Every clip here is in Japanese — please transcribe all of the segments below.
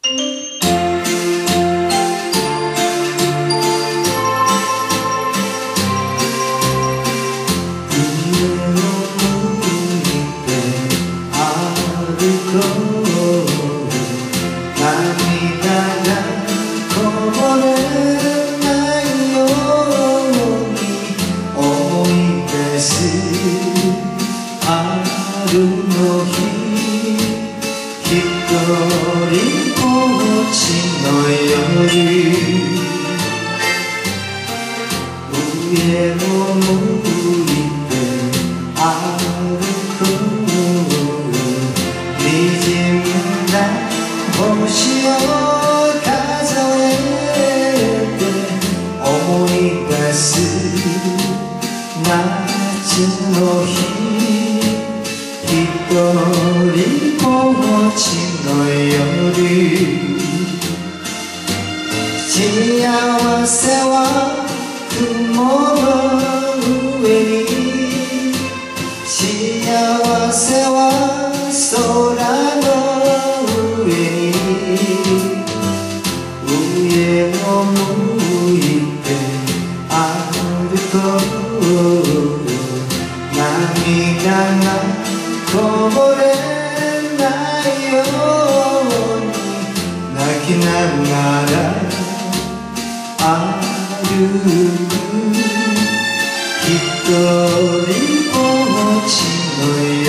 春の日、ひとりぼっちの夜、上を向いて歩く、滲んだ星を数えて思い出す夏の日、ひとりぼっちの夜、幸せは雲の上に、幸せは空の上に、上を向いて歩こう、涙がこぼれないように泣きながら歩く、ひとりぼっちの夜、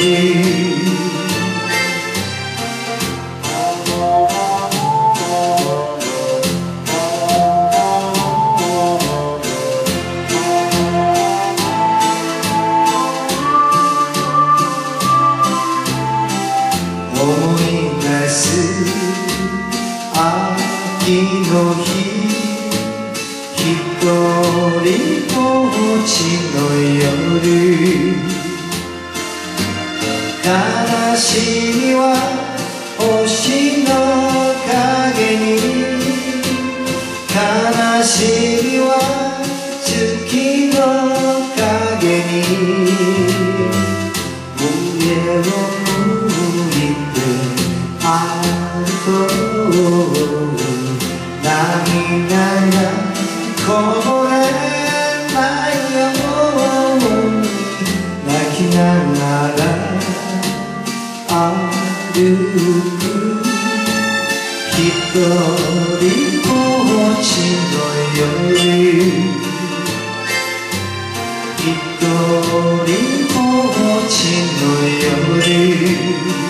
思い出す秋の日、ひとりぼっちの夜、悲しみは星の影に、悲しみは月の影に、上を歩こう、涙がこぼれないように泣きながら歩く、ひとりぼっちの夜、ひとりぼっちの夜。